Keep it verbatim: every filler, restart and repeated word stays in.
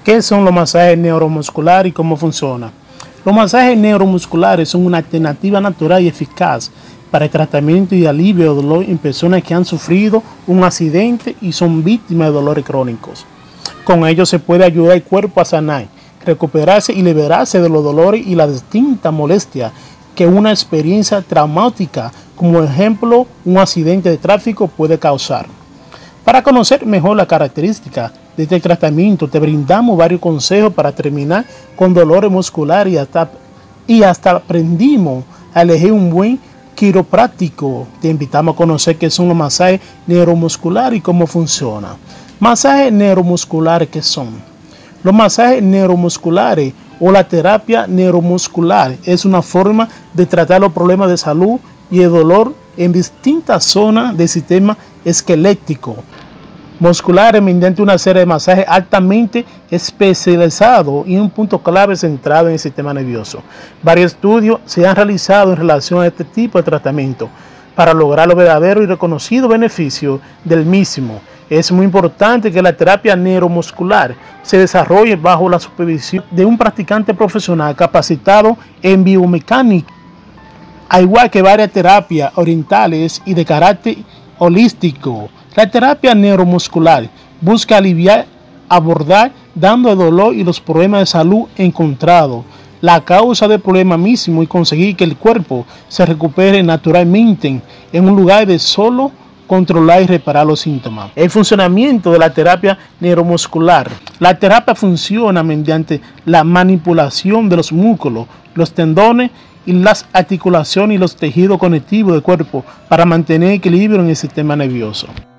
¿Qué son los masajes neuromusculares y cómo funcionan? Los masajes neuromusculares son una alternativa natural y eficaz para el tratamiento y alivio de dolor en personas que han sufrido un accidente y son víctimas de dolores crónicos. Con ellos se puede ayudar al cuerpo a sanar, recuperarse y liberarse de los dolores y las distintas molestias que una experiencia traumática, como ejemplo un accidente de tráfico, puede causar. Para conocer mejor las características de este tratamiento, te brindamos varios consejos para terminar con dolores musculares y hasta, y hasta aprendimos a elegir un buen quiropráctico. Te invitamos a conocer qué son los masajes neuromusculares y cómo funcionan. Masajes neuromusculares, ¿qué son? Los masajes neuromusculares o la terapia neuromuscular es una forma de tratar los problemas de salud y el dolor en distintas zonas del sistema esquelético musculares mediante una serie de masajes altamente especializados y un punto clave centrado en el sistema nervioso. Varios estudios se han realizado en relación a este tipo de tratamiento para lograr los verdaderos y reconocidos beneficios del mismo. Es muy importante que la terapia neuromuscular se desarrolle bajo la supervisión de un practicante profesional capacitado en biomecánica, al igual que varias terapias orientales y de carácter holístico. La terapia neuromuscular busca aliviar, abordar, dando el dolor y los problemas de salud encontrados, la causa del problema mismo y conseguir que el cuerpo se recupere naturalmente en un lugar de solo controlar y reparar los síntomas. El funcionamiento de la terapia neuromuscular. La terapia funciona mediante la manipulación de los músculos, los tendones y las articulaciones y los tejidos conectivos del cuerpo para mantener equilibrio en el sistema nervioso.